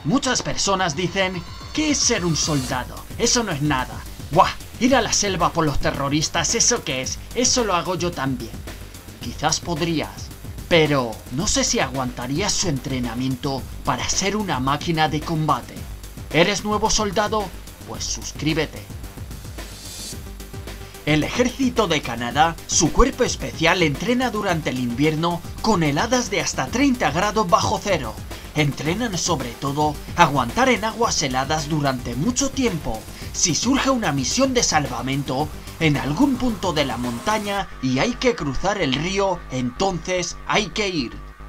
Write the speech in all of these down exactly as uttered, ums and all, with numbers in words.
Muchas personas dicen, ¿qué es ser un soldado? Eso no es nada. ¡Buah! Ir a la selva por los terroristas, ¿eso qué es? Eso lo hago yo también. Quizás podrías, pero no sé si aguantarías su entrenamiento para ser una máquina de combate. ¿Eres nuevo soldado? Pues suscríbete. El ejército de Canadá, su cuerpo especial entrena durante el invierno con heladas de hasta treinta grados bajo cero. Entrenan sobre todo aguantar en aguas heladas durante mucho tiempo. Si surge una misión de salvamento en algún punto de la montaña y hay que cruzar el río, entonces hay que ir.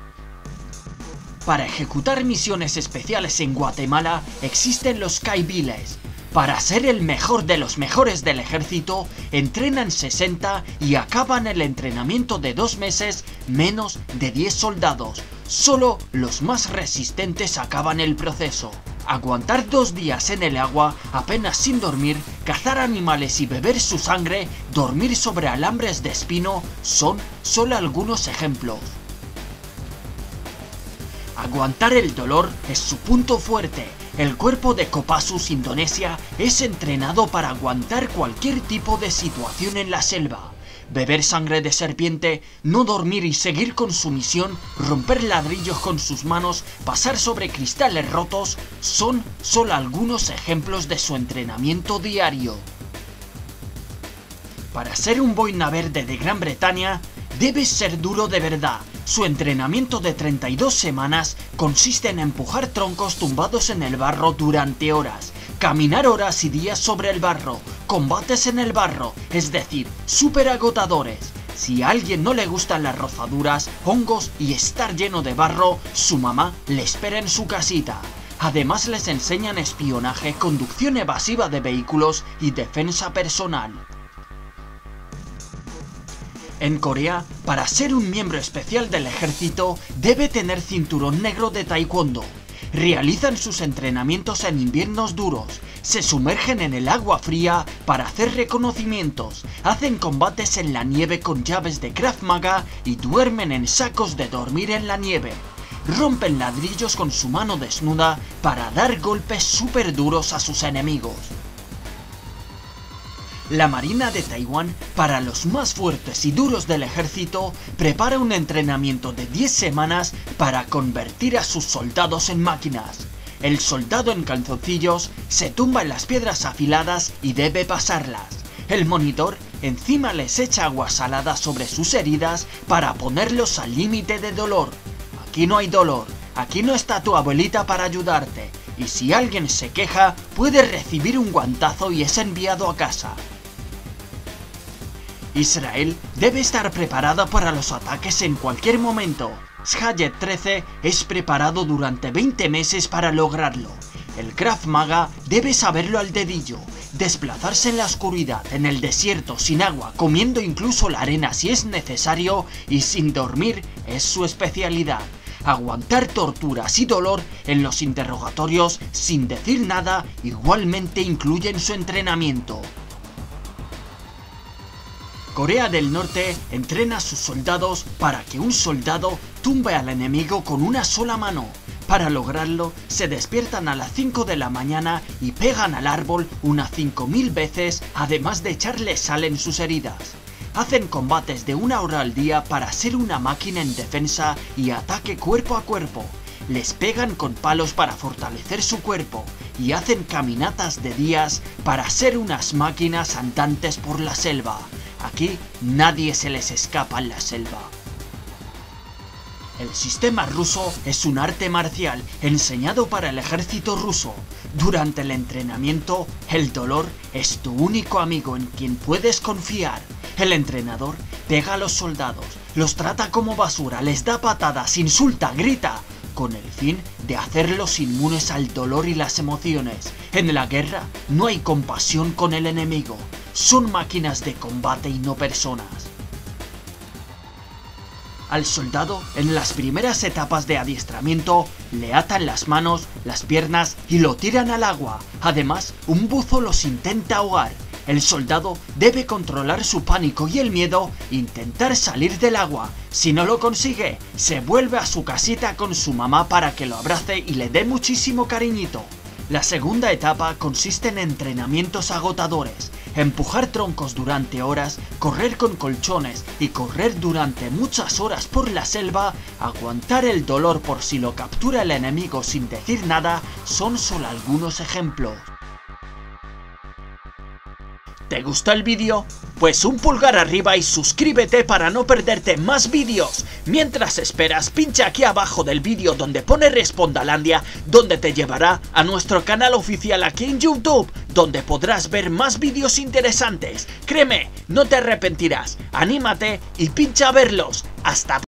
Para ejecutar misiones especiales en Guatemala existen los Caiviles. Para ser el mejor de los mejores del ejército, entrenan sesenta y acaban el entrenamiento de dos meses menos de diez soldados. Solo los más resistentes acaban el proceso. Aguantar dos días en el agua, apenas sin dormir, cazar animales y beber su sangre, dormir sobre alambres de espino, son solo algunos ejemplos. Aguantar el dolor es su punto fuerte. El cuerpo de Kopassus Indonesia es entrenado para aguantar cualquier tipo de situación en la selva. Beber sangre de serpiente, no dormir y seguir con su misión, romper ladrillos con sus manos, pasar sobre cristales rotos, son solo algunos ejemplos de su entrenamiento diario. Para ser un boina verde de Gran Bretaña, debes ser duro de verdad. Su entrenamiento de treinta y dos semanas consiste en empujar troncos tumbados en el barro durante horas, caminar horas y días sobre el barro, combates en el barro, es decir, súper agotadores. Si a alguien no le gustan las rozaduras, hongos y estar lleno de barro, su mamá le espera en su casita. Además les enseñan espionaje, conducción evasiva de vehículos y defensa personal. En Corea, para ser un miembro especial del ejército, debe tener cinturón negro de taekwondo. Realizan sus entrenamientos en inviernos duros, se sumergen en el agua fría para hacer reconocimientos, hacen combates en la nieve con llaves de Krav Maga y duermen en sacos de dormir en la nieve. Rompen ladrillos con su mano desnuda para dar golpes súper duros a sus enemigos. La Marina de Taiwán, para los más fuertes y duros del ejército, prepara un entrenamiento de diez semanas para convertir a sus soldados en máquinas. El soldado en calzoncillos se tumba en las piedras afiladas y debe pasarlas. El monitor encima les echa agua salada sobre sus heridas para ponerlos al límite de dolor. Aquí no hay dolor, aquí no está tu abuelita para ayudarte, y si alguien se queja, puede recibir un guantazo y es enviado a casa. Israel debe estar preparada para los ataques en cualquier momento. Shahed trece es preparado durante veinte meses para lograrlo. El Krav Maga debe saberlo al dedillo. Desplazarse en la oscuridad, en el desierto, sin agua, comiendo incluso la arena si es necesario y sin dormir es su especialidad. Aguantar torturas y dolor en los interrogatorios sin decir nada igualmente incluye en su entrenamiento. Corea del Norte entrena a sus soldados para que un soldado tumbe al enemigo con una sola mano. Para lograrlo, se despiertan a las cinco de la mañana y pegan al árbol unas cinco mil veces, además de echarle sal en sus heridas. Hacen combates de una hora al día para ser una máquina en defensa y ataque cuerpo a cuerpo. Les pegan con palos para fortalecer su cuerpo y hacen caminatas de días para ser unas máquinas andantes por la selva. Aquí nadie se les escapa en la selva. El sistema ruso es un arte marcial enseñado para el ejército ruso. Durante el entrenamiento, el dolor es tu único amigo en quien puedes confiar. El entrenador pega a los soldados, los trata como basura, les da patadas, insulta, grita, con el fin de hacerlos inmunes al dolor y las emociones. En la guerra no hay compasión con el enemigo. Son máquinas de combate y no personas. Al soldado, en las primeras etapas de adiestramiento, le atan las manos, las piernas y lo tiran al agua. Además, un buzo los intenta ahogar. El soldado debe controlar su pánico y el miedo e intentar salir del agua. Si no lo consigue, se vuelve a su casita con su mamá para que lo abrace y le dé muchísimo cariñito. La segunda etapa consiste en entrenamientos agotadores, empujar troncos durante horas, correr con colchones y correr durante muchas horas por la selva, aguantar el dolor por si lo captura el enemigo sin decir nada, son solo algunos ejemplos. ¿Te gustó el vídeo? Pues un pulgar arriba y suscríbete para no perderte más vídeos. Mientras esperas, pincha aquí abajo del vídeo donde pone Respondalandia, donde te llevará a nuestro canal oficial aquí en YouTube, donde podrás ver más vídeos interesantes. Créeme, no te arrepentirás. Anímate y pincha a verlos. Hasta